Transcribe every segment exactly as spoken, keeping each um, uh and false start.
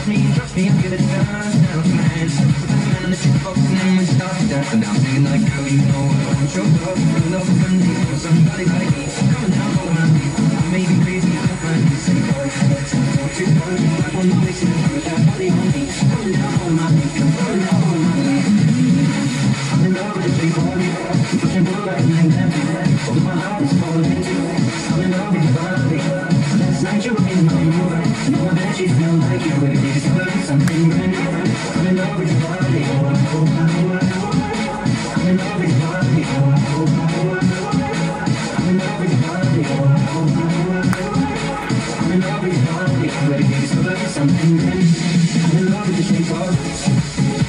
me, trust me, I'll give it a chance. Now I'm mad. Put the man on the jukebox and then we start to dance. And now I'm singing like, girl, you know I want your love. Your love is Monday for somebody like me. Come on now, follow my lead. I may be crazy, but I'm not say boy. Let's go to far. I want to listen to that body on me. Come on now, follow my lead. Come on now, follow my lead. I'm in love with the big boy. I'm pushing bull like an example. Although my heart is falling into it. I'm in love with your body. Last night you were in my room. Now my bed sheets smell like you. Every day discovering something brand new. I'm in love with your body. Oh, oh, oh, oh. I'm in love with your body. Oh, oh, oh, oh. I'm in love with your body. Oh, oh, oh, oh. I'm in love with your body. Every day discovering something brand new. I'm in love with the shape of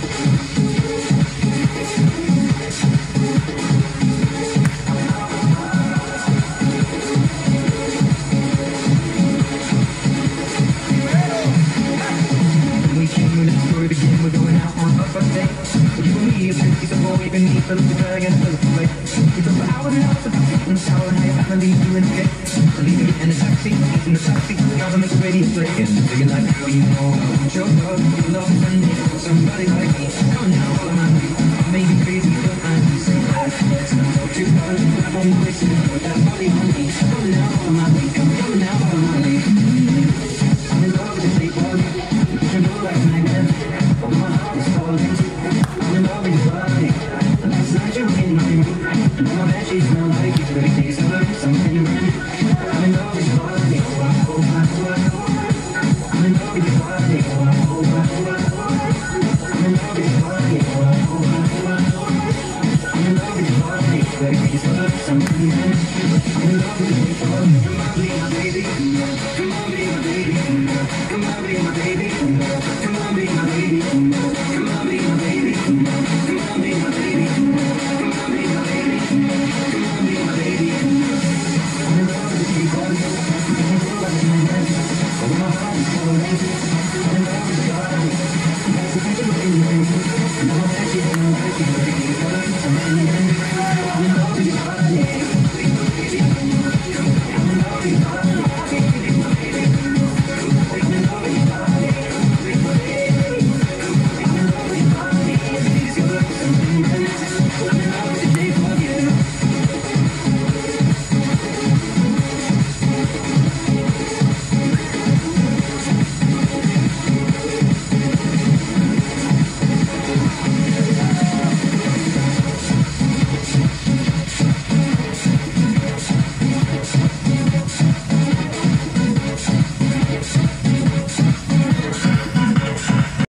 we're going out on a first date. You and me, a piece of boy, you can meet, fill up the bag and fill up the plate. We talk for hours and hours about getting sour and how you're gonna leave you in the gate. So leave you in the taxi, in the taxi, driver makes the radio play. And singing like, girl, you know I want your love. Your love is Monday for somebody like me. Come on now, follow my lead. I may be crazy, but I'm the same. Let's not go too far. I won't be wasting with that body on me. Come on now, follow my lead. Come on now, follow my lead. I'm in love with the shape of you. You can go like my man. Oh, my heart is falling. I'm in love with your body. Last night you were in my room. Now my bed sheets smell like you. Every day is learning something brand new. I'm in love with your body. Oh, oh, oh, oh. I'm in love with your body. Oh, oh, oh, oh. I'm in love with your body. Oh, oh, oh, oh. I'm in love with your body. Every day is learning something brand new. I'm in love with your body. Come on, be my baby. Come on, be my baby. Come on, be my baby. Come on, be my baby. Come on, be my baby. Come on, be my baby. Come on, be my baby. Come on, be my baby. I'm in love with the shape of you. You can go like my man. Oh, my heart is falling. I'm in love with your body. That's the picture of you. Now I'm actually in love with you. Every day is learning something brand new.